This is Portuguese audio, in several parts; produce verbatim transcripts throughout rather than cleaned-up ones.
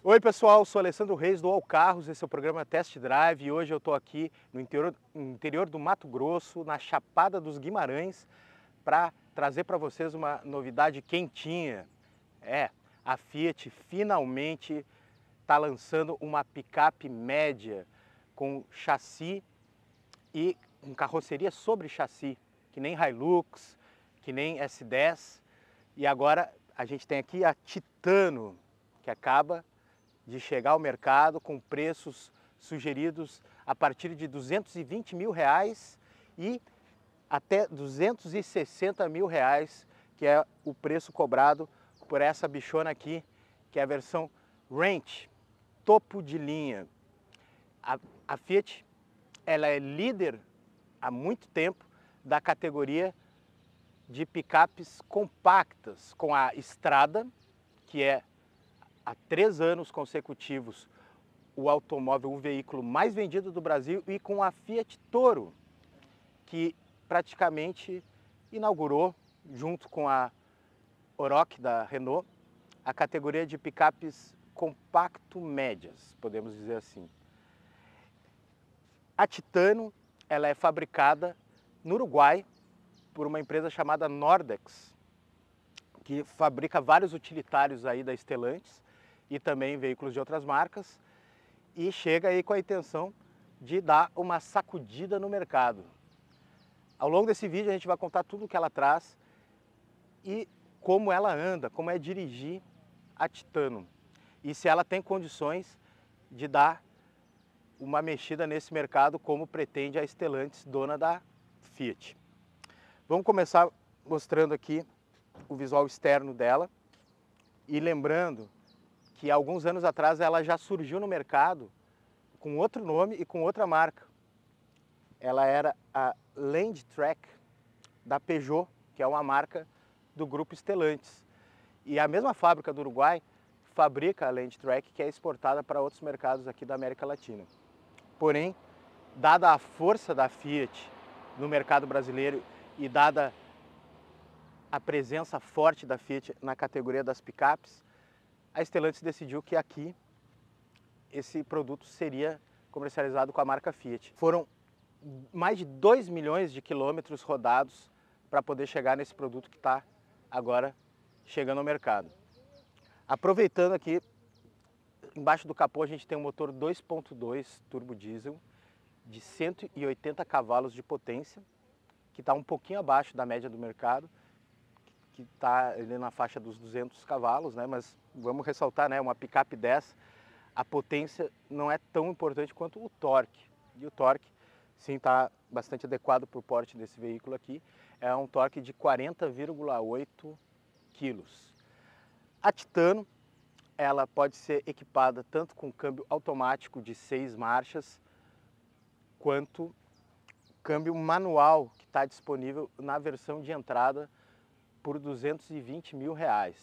Oi pessoal, sou Alessandro Reis do All Carros, esse é o programa Test Drive e hoje eu estou aqui no interior, no interior do Mato Grosso, na Chapada dos Guimarães, para trazer para vocês uma novidade quentinha. É, a Fiat finalmente está lançando uma picape média com chassi e com carroceria sobre chassi, que nem Hilux, que nem S dez. E agora a gente tem aqui a Titano, que acaba de chegar ao mercado com preços sugeridos a partir de duzentos e vinte mil reais e até duzentos e sessenta mil reais, que é o preço cobrado por essa bichona aqui, que é a versão Ranch, topo de linha. A, a Fiat, ela é líder há muito tempo da categoria de picapes compactas, com a Strada, que é há três anos consecutivos o automóvel, o veículo mais vendido do Brasil, e com a Fiat Toro, que praticamente inaugurou, junto com a Oroch da Renault, a categoria de picapes compacto médias, podemos dizer assim. A Titano, ela é fabricada no Uruguai por uma empresa chamada Nordex, que fabrica vários utilitários aí da Stellantis e também veículos de outras marcas, e chega aí com a intenção de dar uma sacudida no mercado. Ao longo desse vídeo a gente vai contar tudo o que ela traz e como ela anda, como é dirigir a Titano, e se ela tem condições de dar uma mexida nesse mercado como pretende a Stellantis, dona da Fiat. Vamos começar mostrando aqui o visual externo dela e lembrando que alguns anos atrás ela já surgiu no mercado com outro nome e com outra marca. Ela era a Landtrek da Peugeot, que é uma marca do grupo Stellantis. E a mesma fábrica do Uruguai fabrica a Landtrek, que é exportada para outros mercados aqui da América Latina. Porém, dada a força da Fiat no mercado brasileiro e dada a presença forte da Fiat na categoria das picapes, a Stellantis decidiu que aqui esse produto seria comercializado com a marca Fiat. Foram mais de dois milhões de quilômetros rodados para poder chegar nesse produto que está agora chegando ao mercado. Aproveitando aqui, embaixo do capô a gente tem um motor dois ponto dois turbo diesel de cento e oitenta cavalos de potência, que está um pouquinho abaixo da média do mercado, que está ali na faixa dos duzentos cavalos, né? Mas vamos ressaltar, né? Uma picape dessa, a potência não é tão importante quanto o torque. E o torque, sim, está bastante adequado para o porte desse veículo aqui. É um torque de quarenta vírgula oito quilos. A Titano, ela pode ser equipada tanto com câmbio automático de seis marchas, quanto câmbio manual, que está disponível na versão de entrada por duzentos e vinte mil reais.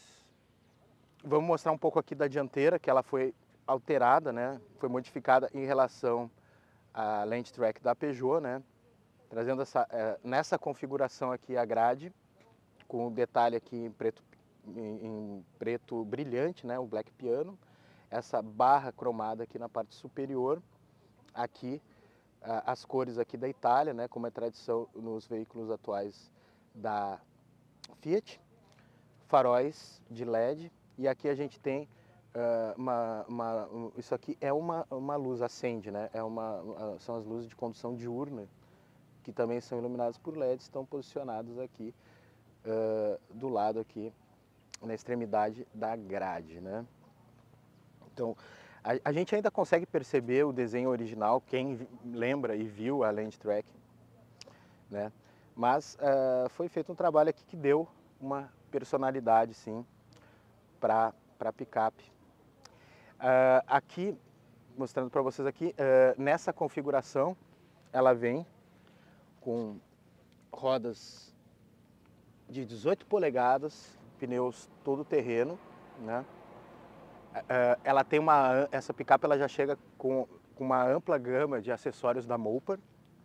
Vamos mostrar um pouco aqui da dianteira, que ela foi alterada, né? Foi modificada em relação à Landtrek da Peugeot, né? Trazendo essa, é, nessa configuração aqui a grade, com o detalhe aqui em preto, em, em preto brilhante, né? O black piano, essa barra cromada aqui na parte superior, aqui as cores aqui da Itália, né? Como é tradição nos veículos atuais da Fiat, faróis de L E D, e aqui a gente tem uh, uma, uma, um, isso aqui é uma, uma luz, acende, né? É uma, uh, são as luzes de condução diurna, que também são iluminadas por L E D, estão posicionadas aqui uh, do lado aqui, na extremidade da grade, né? Então, a, a gente ainda consegue perceber o desenho original, quem lembra e viu a Landtrek, né? Mas uh, foi feito um trabalho aqui que deu uma personalidade, sim, para a picape. Uh, aqui, mostrando para vocês aqui, uh, nessa configuração, ela vem com rodas de dezoito polegadas, pneus todo terreno, né? Uh, ela tem uma, essa picape ela já chega com, com uma ampla gama de acessórios da Mopar.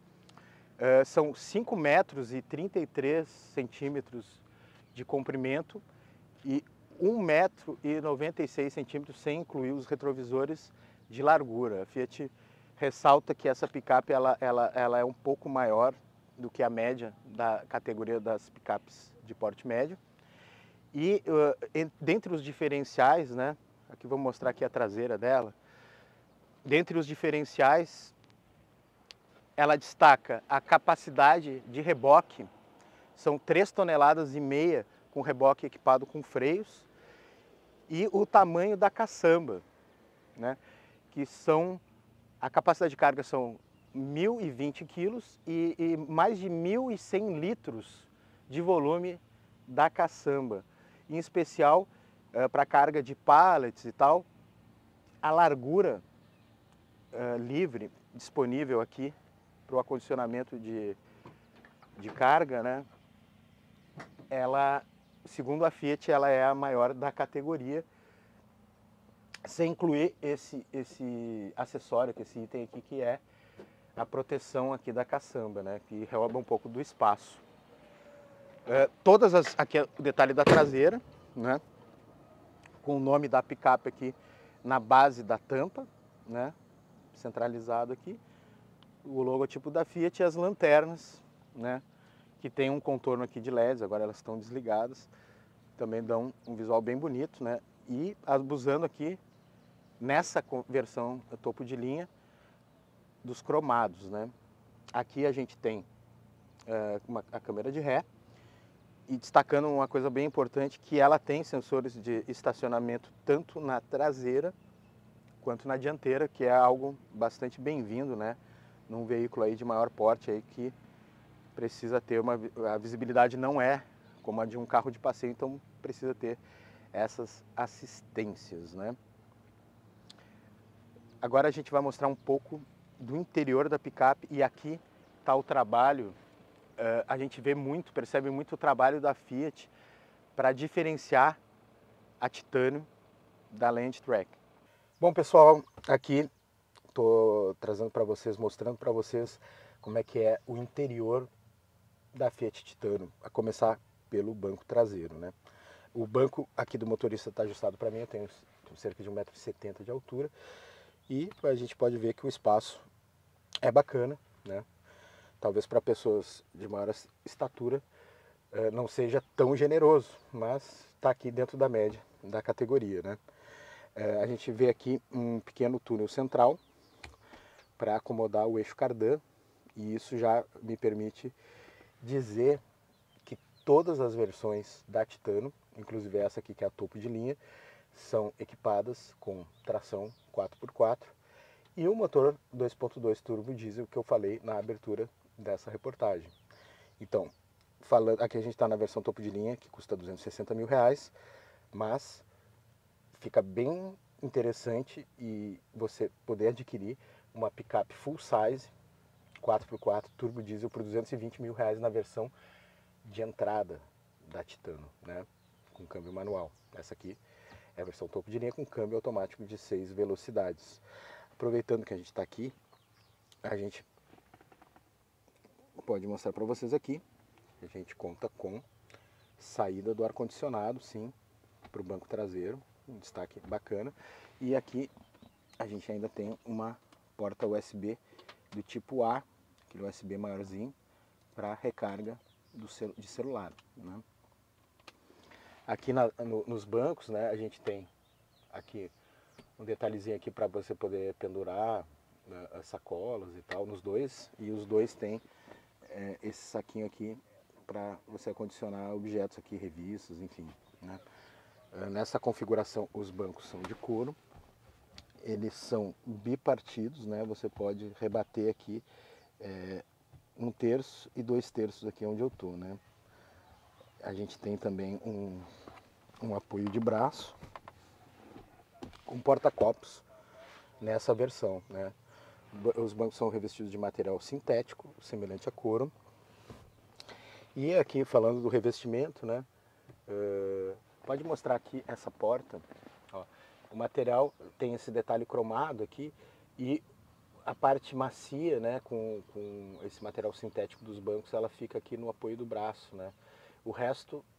Uh, são cinco metros e trinta e três centímetros de comprimento, e um metro e noventa e seis centímetros, sem incluir os retrovisores de largura. A Fiat ressalta que essa picape ela, ela, ela é um pouco maior do que a média da categoria das picapes de porte médio. E uh, dentre os diferenciais, né, aqui vou mostrar aqui a traseira dela, dentre os diferenciais, ela destaca a capacidade de reboque, são três toneladas e meia com reboque equipado com freios, e o tamanho da caçamba, né, que são, a capacidade de carga são mil e vinte quilos e, e mais de mil e cem litros de volume da caçamba. Em especial, uh, para carga de pallets e tal, a largura uh, livre disponível aqui para o acondicionamento de, de carga, né, ela, segundo a Fiat, ela é a maior da categoria, sem incluir esse, esse acessório, esse item aqui, que é a proteção aqui da caçamba, né, que rouba um pouco do espaço. É, todas as, aqui é o detalhe da traseira, né, com o nome da picape aqui na base da tampa, né, centralizado aqui, o logotipo da Fiat e as lanternas, né, que tem um contorno aqui de L E Ds, agora elas estão desligadas, também dão um visual bem bonito, né, e abusando aqui nessa versão topo de linha dos cromados, né. Aqui a gente tem é, uma, a câmera de ré, e destacando uma coisa bem importante, que ela tem sensores de estacionamento tanto na traseira quanto na dianteira, que é algo bastante bem-vindo, né, num veículo aí de maior porte aí que precisa ter uma, a visibilidade não é como a de um carro de passeio, então precisa ter essas assistências, né. Agora a gente vai mostrar um pouco do interior da picape, e aqui está o trabalho, uh, a gente vê muito, percebe muito o trabalho da Fiat para diferenciar a Titânio da Landtrack. Bom pessoal, aqui estou trazendo para vocês, mostrando para vocês como é que é o interior da Fiat Titânio, a começar pelo banco traseiro, né. O banco aqui do motorista está ajustado para mim, eu tenho cerca de um metro e setenta de altura, e a gente pode ver que o espaço é bacana, né? Talvez para pessoas de maior estatura eh, não seja tão generoso, mas está aqui dentro da média da categoria, né? Eh, a gente vê aqui um pequeno túnel central para acomodar o eixo cardan, e isso já me permite dizer que todas as versões da Titânio, inclusive essa aqui que é a topo de linha, são equipadas com tração quatro por quatro e o motor dois ponto dois turbo diesel que eu falei na abertura dessa reportagem. Então, falando, aqui a gente está na versão topo de linha, que custa duzentos e sessenta mil reais, mas fica bem interessante e você poder adquirir uma picape full size quatro por quatro turbo diesel por duzentos e vinte mil reais na versão de entrada da Titânio, né, com câmbio manual. Essa aqui é a versão topo de linha com câmbio automático de seis velocidades. Aproveitando que a gente está aqui, a gente pode mostrar para vocês aqui, a gente conta com saída do ar-condicionado, sim, para o banco traseiro, um destaque bacana. E aqui a gente ainda tem uma porta U S B do tipo A, aquele U S B maiorzinho, para recarga do cel de celular, né? Aqui na, no, nos bancos, né, a gente tem aqui um detalhezinho aqui para você poder pendurar, né, as sacolas e tal, nos dois. E os dois tem é, esse saquinho aqui para você acondicionar objetos aqui, revistas, enfim, né? Nessa configuração os bancos são de couro, eles são bipartidos, né? Você pode rebater aqui é, um terço e dois terços aqui onde eu tô, né? A gente tem também um, um apoio de braço com porta-copos nessa versão, né? Os bancos são revestidos de material sintético, semelhante a couro. E aqui falando do revestimento, né? Uh, pode mostrar aqui essa porta. Ó, o material tem esse detalhe cromado aqui e a parte macia, né? Com, com esse material sintético dos bancos, ela fica aqui no apoio do braço, né? O resto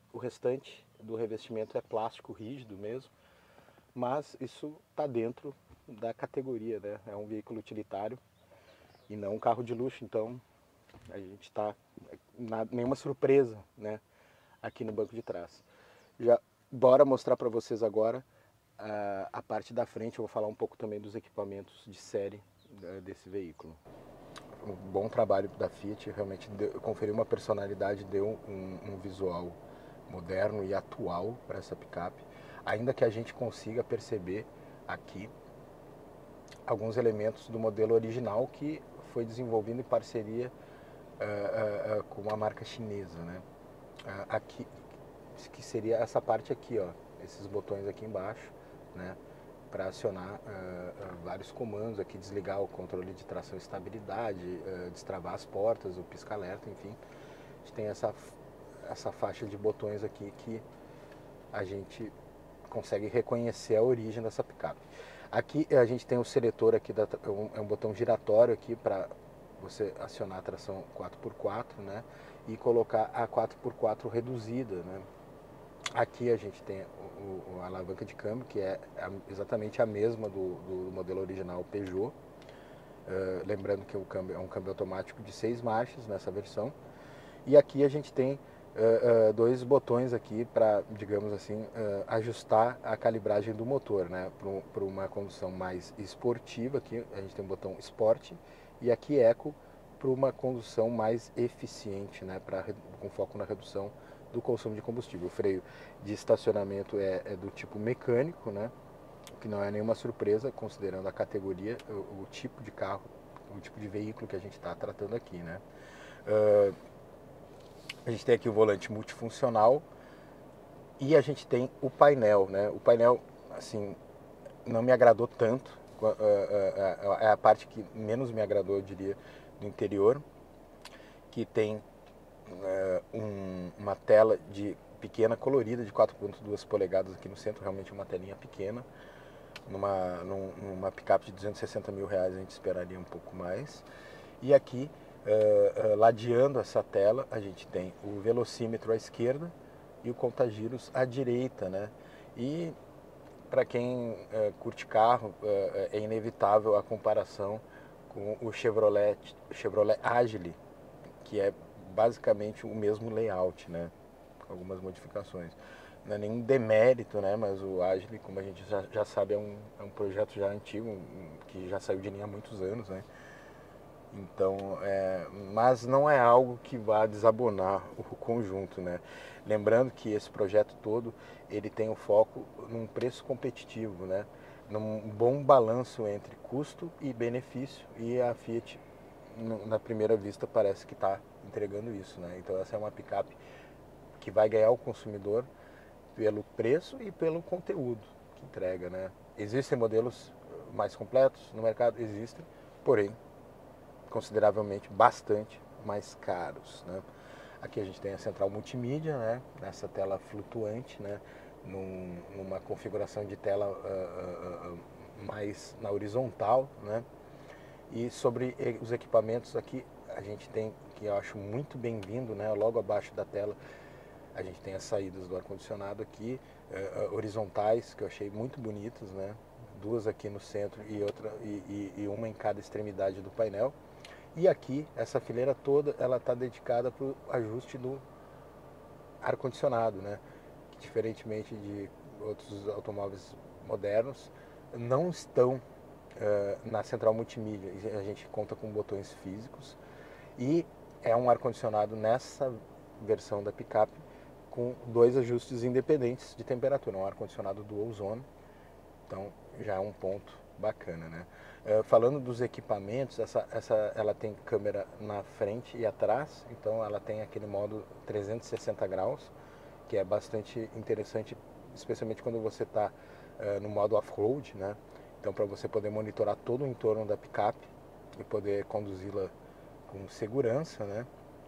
o restante do revestimento é plástico rígido mesmo, mas isso está dentro da categoria, né? É um veículo utilitário e não um carro de luxo, então a gente está, nenhuma surpresa, né, aqui no banco de trás. Já bora mostrar para vocês agora a, a parte da frente. Eu vou falar um pouco também dos equipamentos de série uh, desse veículo. Um bom trabalho da Fiat, realmente deu, conferiu uma personalidade, deu um, um visual moderno e atual para essa picape, ainda que a gente consiga perceber aqui alguns elementos do modelo original que foi desenvolvido em parceria uh, uh, uh, com uma marca chinesa, né? Uh, aqui, que seria essa parte aqui, ó, esses botões aqui embaixo, né, para acionar uh, uh, vários comandos aqui, desligar o controle de tração e estabilidade, uh, destravar as portas, o pisca-alerta, enfim. A gente tem essa, essa faixa de botões aqui que a gente consegue reconhecer a origem dessa picape. Aqui a gente tem o seletor aqui, da, um, é um botão giratório aqui para você acionar a tração quatro por quatro, né, e colocar a quatro por quatro reduzida, né. Aqui a gente tem o, o, a alavanca de câmbio, que é exatamente a mesma do, do modelo original Peugeot. Uh, lembrando que o câmbio é um câmbio automático de seis marchas nessa versão. E aqui a gente tem uh, uh, dois botões aqui para, digamos assim, uh, ajustar a calibragem do motor, né? Para uma condução mais esportiva. Aqui a gente tem o botão Sport e aqui Eco para uma condução mais eficiente, né? Pra, com foco na redução do consumo de combustível. O freio de estacionamento é, é do tipo mecânico, né? Que não é nenhuma surpresa, considerando a categoria, o, o tipo de carro, o tipo de veículo que a gente está tratando aqui, né? Uh, a gente tem aqui o volante multifuncional e a gente tem o painel, né? O painel, assim, não me agradou tanto, uh, uh, uh, é a parte que menos me agradou, eu diria, do interior, que tem Uh, um, uma tela de pequena colorida de quatro vírgula dois polegadas aqui no centro, realmente uma telinha pequena. Numa, num, numa picape de duzentos e sessenta mil reais a gente esperaria um pouco mais. E aqui, uh, uh, ladeando essa tela, a gente tem o velocímetro à esquerda e o contagiros à direita, né? E para quem uh, curte carro, uh, é inevitável a comparação com o Chevrolet, Chevrolet Agile, que é basicamente o mesmo layout, né, com algumas modificações. Não é nenhum demérito, né, mas o Agile, como a gente já, já sabe, é um, é um projeto já antigo, um, que já saiu de linha há muitos anos, né. Então, é, mas não é algo que vá desabonar o conjunto, né. Lembrando que esse projeto todo, ele tem o foco num preço competitivo, né, num bom balanço entre custo e benefício, e a Fiat, na primeira vista, parece que está entregando isso, né? Então essa é uma picape que vai ganhar o consumidor pelo preço e pelo conteúdo que entrega, né? Existem modelos mais completos no mercado? Existem, porém, consideravelmente, bastante mais caros, né? Aqui a gente tem a central multimídia, né? Nessa tela flutuante, né? Num, numa configuração de tela uh, uh, uh, mais na horizontal, né? E sobre os equipamentos aqui, a gente tem, que eu acho muito bem-vindo, né? Logo abaixo da tela, a gente tem as saídas do ar-condicionado aqui, uh, horizontais, que eu achei muito bonitas, né? Duas aqui no centro e, outra, e, e, e uma em cada extremidade do painel. E aqui, essa fileira toda, ela está dedicada para o ajuste do ar-condicionado, né? Que, diferentemente de outros automóveis modernos, não estão Uh, na central multimídia. A gente conta com botões físicos e é um ar-condicionado nessa versão da picape com dois ajustes independentes de temperatura, um ar-condicionado dual zone, então já é um ponto bacana, né? Uh, falando dos equipamentos, essa, essa, ela tem câmera na frente e atrás, então ela tem aquele modo trezentos e sessenta graus, que é bastante interessante, especialmente quando você está uh, no modo off-road, né? Então, para você poder monitorar todo o entorno da picape e poder conduzi-la com segurança, né?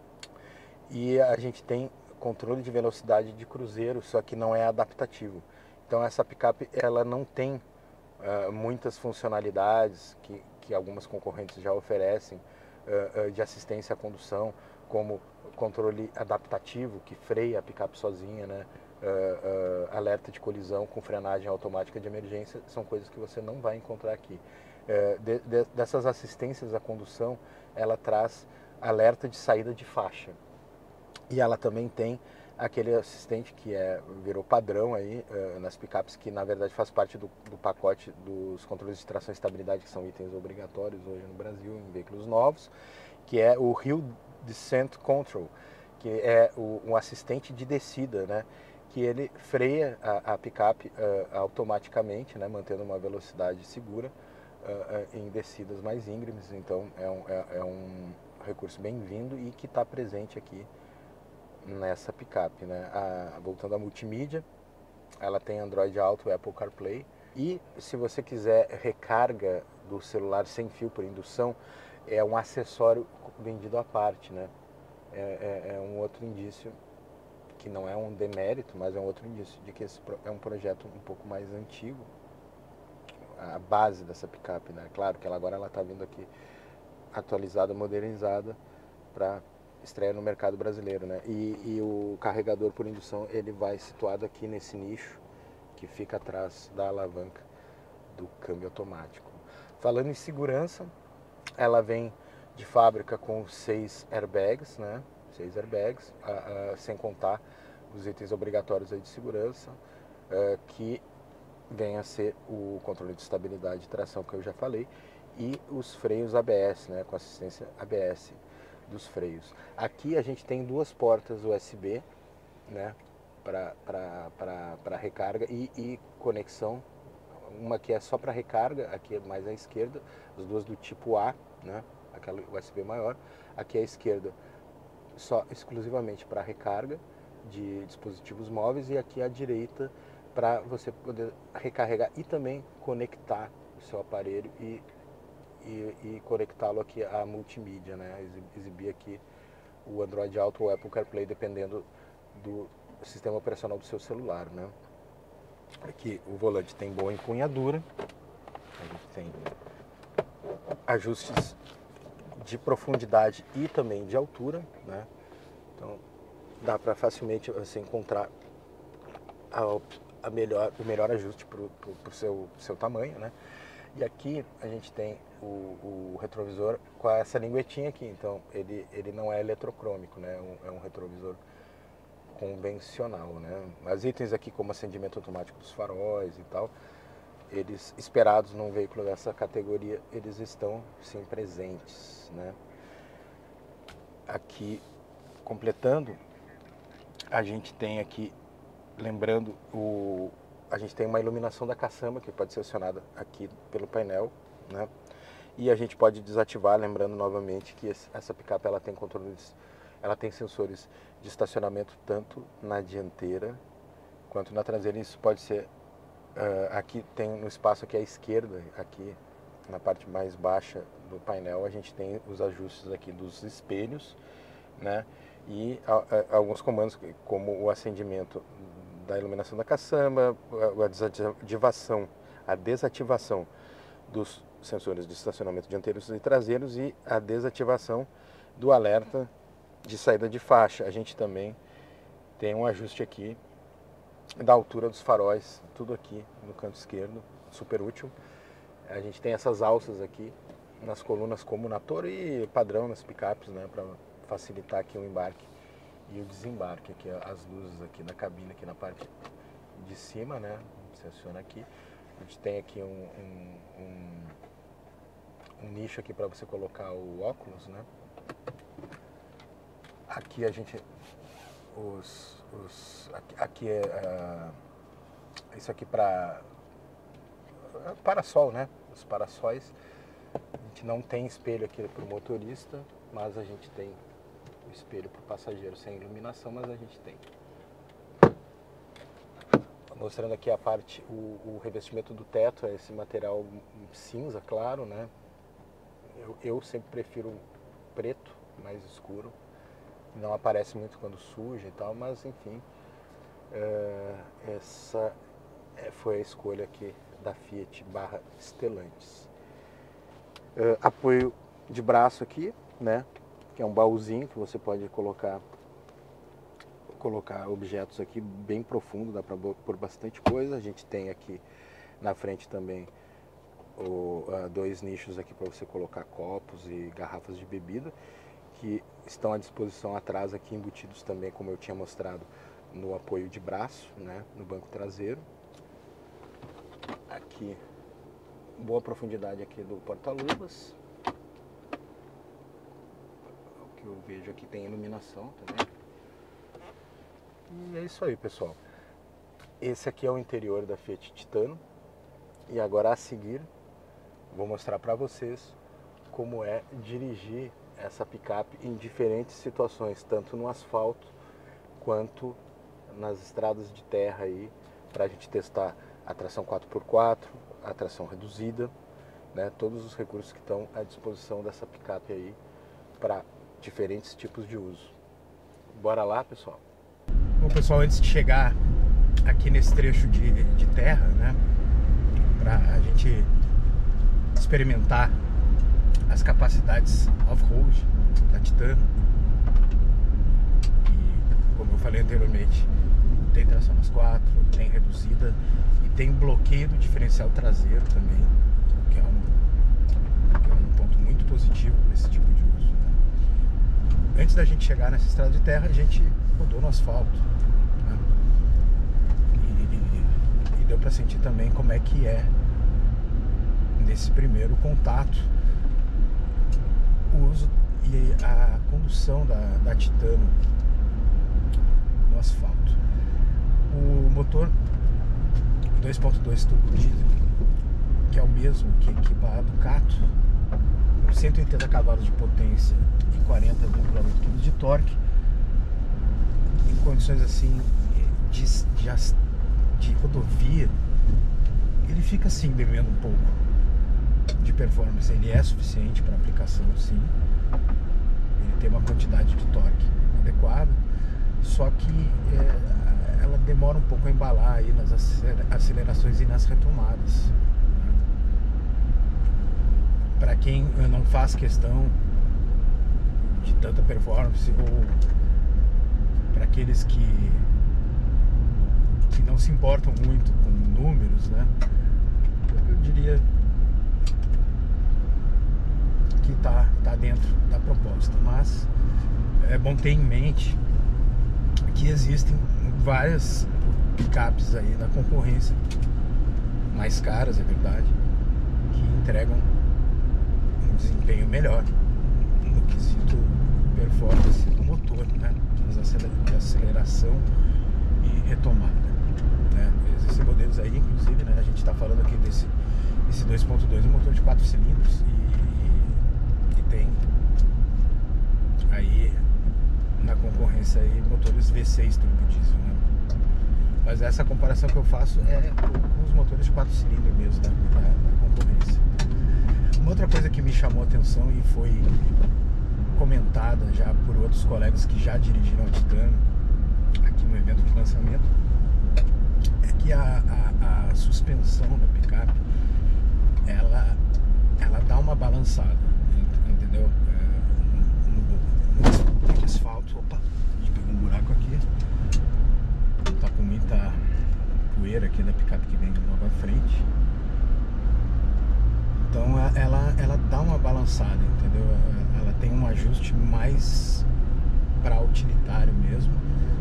E a gente tem controle de velocidade de cruzeiro, só que não é adaptativo. Então, essa picape, ela não tem uh, muitas funcionalidades que, que algumas concorrentes já oferecem uh, uh, de assistência à condução, como controle adaptativo, que freia a picape sozinha, né? Uh, uh, alerta de colisão com frenagem automática de emergência, são coisas que você não vai encontrar aqui. Uh, de, de, dessas assistências à condução, ela traz alerta de saída de faixa. E ela também tem aquele assistente que é, virou padrão aí uh, nas picapes, que na verdade faz parte do, do pacote dos controles de tração e estabilidade, que são itens obrigatórios hoje no Brasil em veículos novos, que é o Hill Descent Control, que é o, um assistente de descida, né? Que ele freia a, a picape uh, automaticamente, né? Mantendo uma velocidade segura uh, uh, em descidas mais íngremes. Então é um, é, é um recurso bem-vindo e que está presente aqui nessa picape, né? A, voltando à multimídia, ela tem Android Auto e Apple CarPlay. E se você quiser recarga do celular sem fio por indução, é um acessório vendido à parte, né? É, é, é um outro indício, que não é um demérito, mas é um outro indício de que esse é um projeto um pouco mais antigo, a base dessa picape, né? Claro que ela agora ela está vindo aqui atualizada, modernizada para estreia no mercado brasileiro, né? E, e o carregador por indução ele vai situado aqui nesse nicho que fica atrás da alavanca do câmbio automático. Falando em segurança, ela vem de fábrica com seis airbags, né? Seis airbags, uh, uh, sem contar os itens obrigatórios aí de segurança, uh, que vem a ser o controle de estabilidade e tração que eu já falei, e os freios A B S, né? Com assistência A B S dos freios. Aqui a gente tem duas portas U S B, né? Para recarga e, e conexão. Uma que é só para recarga, aqui é mais à esquerda, as duas do tipo A, né? Aquela U S B maior. Aqui à esquerda, só exclusivamente para recarga de dispositivos móveis, e aqui à direita para você poder recarregar e também conectar o seu aparelho e, e, e conectá-lo aqui à multimídia, né? Exibir aqui o Android Auto ou Apple CarPlay, dependendo do sistema operacional do seu celular, né? Aqui o volante tem boa empunhadura, a gente tem ajustes de profundidade e também de altura, né? Então dá para facilmente você encontrar a, a melhor, o melhor ajuste para o seu, seu tamanho, né? E aqui a gente tem o, o retrovisor com essa linguetinha aqui, então ele, ele não é eletrocrômico, né? É um, é um retrovisor convencional, né? Mas itens aqui como acendimento automático dos faróis e tal, eles esperados num veículo dessa categoria, eles estão sim presentes, né? Aqui, completando, a gente tem aqui, lembrando, o, a gente tem uma iluminação da caçamba que pode ser acionada aqui pelo painel, né? E a gente pode desativar, lembrando novamente que esse, essa picape ela tem controles, ela tem sensores de estacionamento tanto na dianteira quanto na traseira. Isso pode ser Uh, aqui tem no espaço aqui à esquerda, aqui na parte mais baixa do painel, a gente tem os ajustes aqui dos espelhos, né? E a, a, alguns comandos como o acendimento da iluminação da caçamba, a, a desativação, a desativação dos sensores de estacionamento dianteiros e traseiros e a desativação do alerta de saída de faixa. A gente também tem um ajuste aqui da altura dos faróis, tudo aqui no canto esquerdo, super útil. A gente tem essas alças aqui nas colunas como na Toro e padrão nas picapes, né, para facilitar aqui o embarque e o desembarque. Aqui as luzes aqui da cabine aqui na parte de cima, né, você aciona aqui. A gente tem aqui um, um, um, um nicho aqui para você colocar o óculos, né. Aqui a gente os Os, aqui, aqui é uh, isso aqui para parasol, né? Os parassóis. A gente não tem espelho aqui para o motorista, mas a gente tem o espelho para o passageiro sem iluminação, mas a gente tem. Mostrando aqui a parte, o, o revestimento do teto, é esse material cinza, claro, né? Eu, eu sempre prefiro preto, mais escuro. Não aparece muito quando suja e tal, mas enfim, é, essa foi a escolha aqui da Fiat barra Stellantis. É, apoio de braço aqui, né? que é um baúzinho que você pode colocar colocar objetos aqui bem profundo, dá para pôr bastante coisa. A gente tem aqui na frente também o, uh, dois nichos aqui para você colocar copos e garrafas de bebida, que estão à disposição atrás aqui, embutidos também, como eu tinha mostrado, no apoio de braço, né, no banco traseiro. Aqui, boa profundidade aqui do porta-luvas. O que eu vejo aqui tem iluminação também. E é isso aí, pessoal. Esse aqui é o interior da Fiat Titano. E agora, a seguir, vou mostrar para vocês como é dirigir essa picape em diferentes situações, tanto no asfalto quanto nas estradas de terra aí, para a gente testar a tração quatro por quatro, a tração reduzida, né? Todos os recursos que estão à disposição dessa picape aí para diferentes tipos de uso. Bora lá, pessoal? Bom, pessoal, antes de chegar aqui nesse trecho de, de terra, né, para a gente experimentar as capacidades off-road da Titano, e como eu falei anteriormente, tem tração nas quatro, tem reduzida e tem bloqueio do diferencial traseiro também, que é um, que é um ponto muito positivo para esse tipo de uso, né? Antes da gente chegar nessa estrada de terra, a gente rodou no asfalto, né? e, e deu para sentir também como é que é nesse primeiro contato o uso e a condução da, da Titano no asfalto. O motor dois ponto dois turbo diesel, que é o mesmo que equipa a Ducato, com cento e oitenta cavalos de potência e quarenta vírgula oito quilos de torque, em condições assim de, de, de rodovia, ele fica assim devendo um pouco de performance. Ele é suficiente para aplicação, sim, ele tem uma quantidade de torque adequada, só que é, ela demora um pouco a embalar aí nas acelerações e nas retomadas, né? Para quem não faz questão de tanta performance, ou para aqueles que, que não se importam muito com números, né, eu diria que tá, tá dentro da proposta. Mas é bom ter em mente que existem várias picapes aí na concorrência, mais caras, é verdade, que entregam um desempenho melhor no quesito performance do motor, né, de aceleração e retomada, né. Existem modelos aí, inclusive, né, a gente está falando aqui desse esse dois ponto dois, um motor de quatro cilindros, e, e tem aí na concorrência aí motores V seis turbo diesel, né? Mas essa comparação que eu faço é com os motores de quatro cilindros mesmo da, da, da concorrência. Uma outra coisa que me chamou a atenção e foi comentada já por outros colegas que já dirigiram a Titano aqui no evento de lançamento é que a, a, a suspensão da picape ela, ela dá uma balançada, entendeu? No, no asfalto, opa, a gente pegou um buraco aqui, tá com muita poeira aqui da picape que vem logo à frente, então ela, ela dá uma balançada, entendeu? Ela tem um ajuste mais para utilitário mesmo.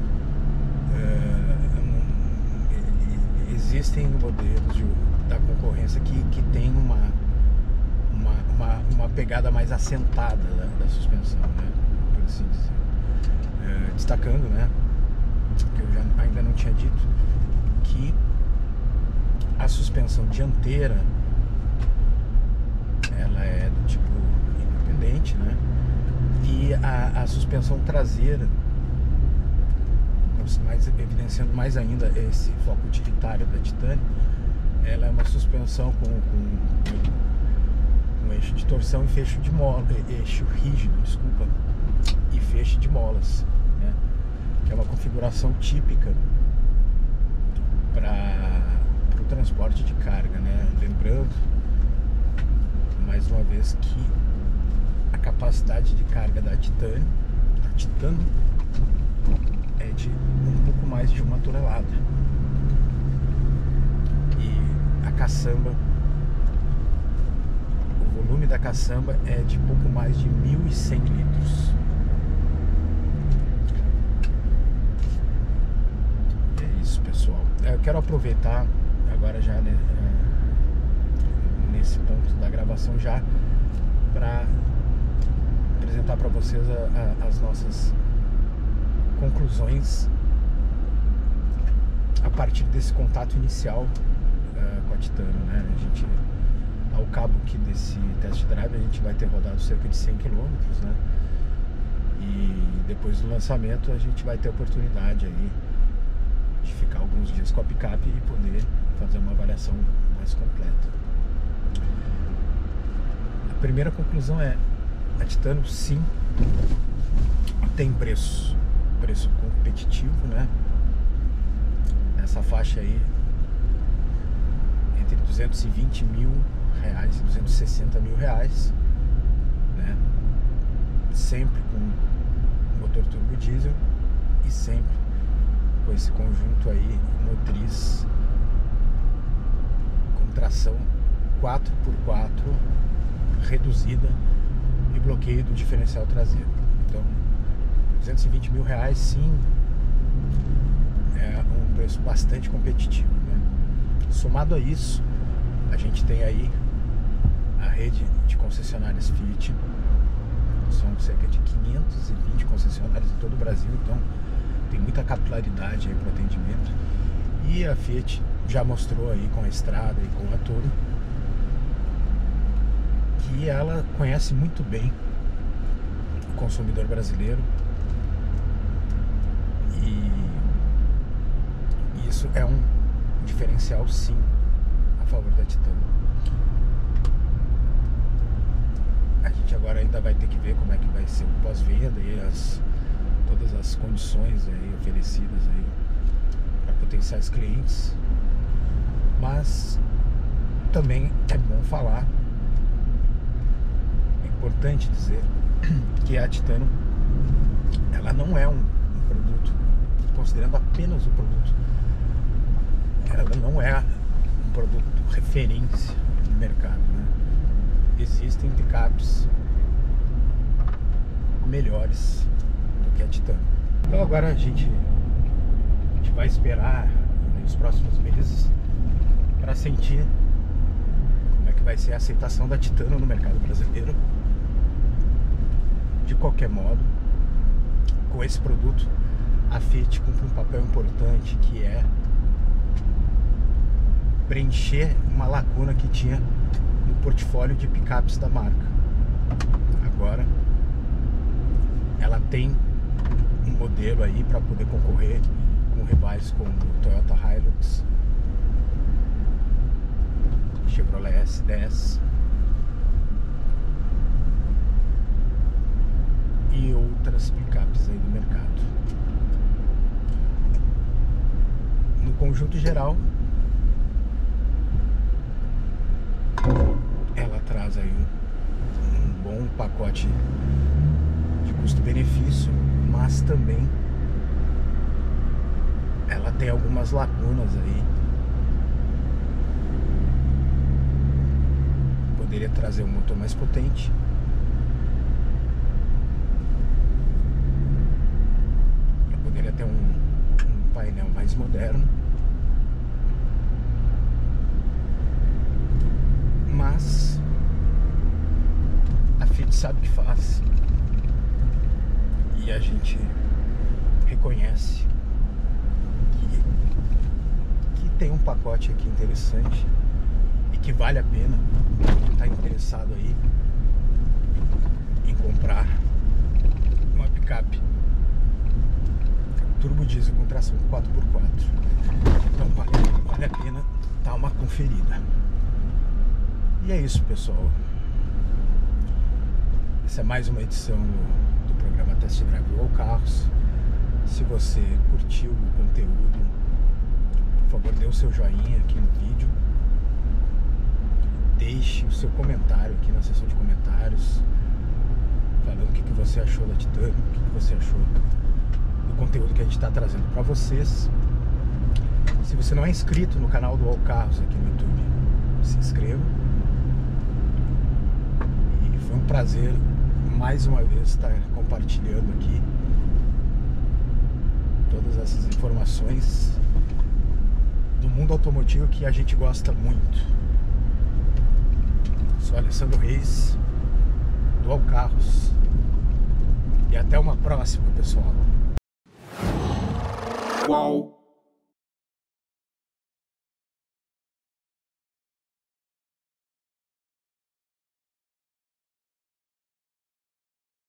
É, existem modelos de, da concorrência que, que tem uma, uma, uma, uma pegada mais assentada da, da suspensão, né, por assim dizer. É, destacando, né, que eu já, ainda não tinha dito, que a suspensão dianteira ela é do tipo independente, né, e a, a suspensão traseira, mais, evidenciando mais ainda esse foco utilitário da Titano, ela é uma suspensão com, com, com eixo de torção e fecho de mola, eixo rígido, desculpa, e fecho de molas, né, que é uma configuração típica para o transporte de carga, né, lembrando mais uma vez que a capacidade de carga da Titânio, da Titano, é de um pouco mais de uma tonelada. E a caçamba, o volume da caçamba é de pouco mais de mil e cem litros. E é isso, pessoal. Eu quero aproveitar agora já, né, nesse ponto da gravação já, para apresentar para vocês a, a, as nossas conclusões a partir desse contato inicial uh, com a Titano, né? A gente, ao cabo aqui desse test drive, a gente vai ter rodado cerca de cem quilômetros, né? E depois do lançamento a gente vai ter a oportunidade aí de ficar alguns dias com a picape e poder fazer uma avaliação mais completa. A primeira conclusão é: a Titano sim tem preço, preço competitivo, né? Nessa faixa aí entre duzentos e vinte mil reais e duzentos e sessenta mil reais, né? Sempre com motor turbo diesel e sempre com esse conjunto aí motriz com tração quatro por quatro reduzida e bloqueio do diferencial traseiro. Então, duzentos e vinte mil reais sim é um preço bastante competitivo, né? Somado a isso, a gente tem aí a rede de concessionárias Fiat. São cerca de quinhentas e vinte concessionárias em todo o Brasil, então tem muita capilaridade aí para o atendimento. E a Fiat já mostrou aí com a Strada e com a Toro que ela conhece muito bem o consumidor brasileiro, e isso é um diferencial sim a favor da Titano. A gente agora ainda vai ter que ver como é que vai ser o pós-venda e as, todas as condições aí oferecidas aí para potenciais clientes, mas também é bom falar, é importante dizer que a Titano, ela não é um, um produto, considerando apenas o produto, ela não é um produto referência no mercado, né? Existem picapes melhores do que a Titano. Então agora a gente, a gente vai esperar nos próximos meses para sentir como é que vai ser a aceitação da Titano no mercado brasileiro. De qualquer modo, com esse produto, a Fiat cumpre um papel importante, que é preencher uma lacuna que tinha no portfólio de picapes da marca. Agora ela tem um modelo aí para poder concorrer com rivais como o Toyota Hilux, Chevrolet S dez e outras picapes aí do mercado. No conjunto geral, ela traz aí um, um bom pacote de custo-benefício, mas também ela tem algumas lacunas aí. Poderia trazer um motor mais potente, ela poderia ter um, um painel mais moderno, mas a Fiat sabe o que faz e a gente reconhece que, que tem um pacote aqui interessante e que vale a pena quem está interessado aí em comprar uma picape turbo diesel com tração quatro por quatro. Então vale, vale a pena dar uma conferida. E é isso, pessoal. Essa é mais uma edição do, do programa Test Drive All Carros. Se você curtiu o conteúdo, por favor, dê o seu joinha aqui no vídeo. Deixe o seu comentário aqui na seção de comentários. falando o que, que você achou da Titanic, o que, que você achou do conteúdo que a gente está trazendo para vocês. Se você não é inscrito no canal do All Carros aqui no YouTube, se inscreva. E foi um prazer mais uma vez estar compartilhando aqui todas essas informações do mundo automotivo que a gente gosta muito. Sou Alessandro Reis, do All Carros. E até uma próxima, pessoal. Uau!